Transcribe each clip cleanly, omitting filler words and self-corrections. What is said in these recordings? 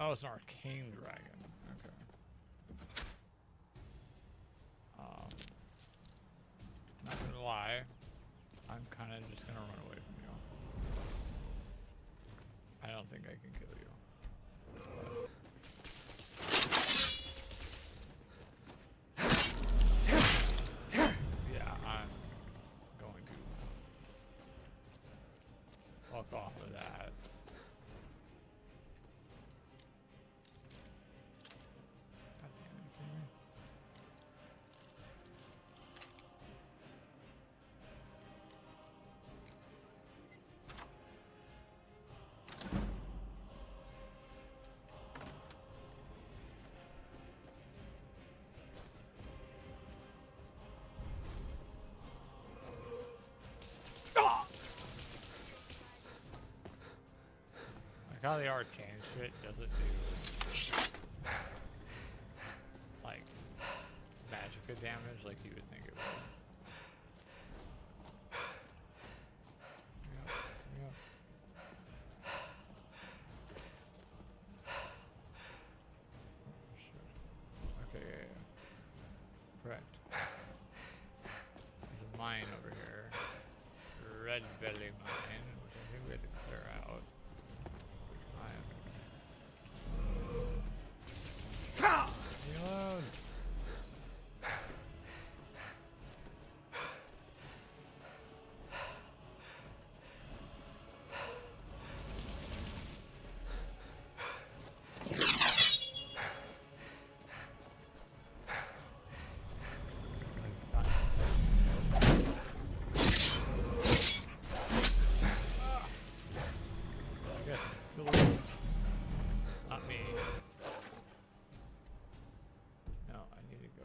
Oh, it's an arcane dragon. Okay. Not gonna lie, I'm kind of just gonna run away from you. I don't think I can kill you. Yeah, I'm going to fuck off of that. God damn it, you kidding me? Like how the arcane shit doesn't do like magicka damage like you would think it would. Yep. Okay, yeah. Correct. There's a mine over here. Red belly mine, which I think we have to clear out. Reload. Yes, kill the wolves. Not me. No, I need to go.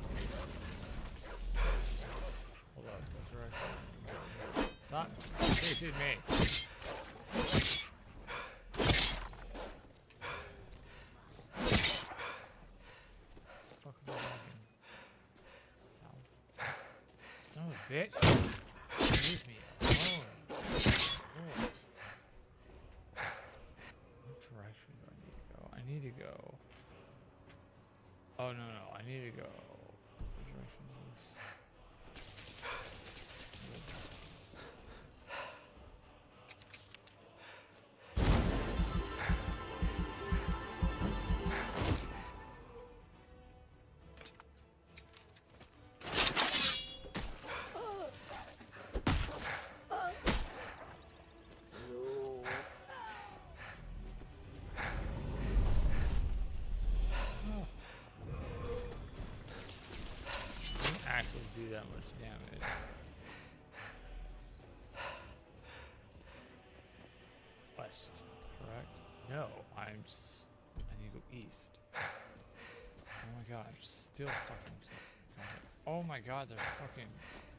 Hold up, that's right. Stop chasing me. What the fuck is that happening? South. Son of a bitch. Leave me alone. Wolves. What direction do I need to go? I need to go. Oh, no, I need to go. What direction is this? Actually do that much damage. West, correct? No, I need to go east. Oh my god, I'm still fucking. Oh my god, they're fucking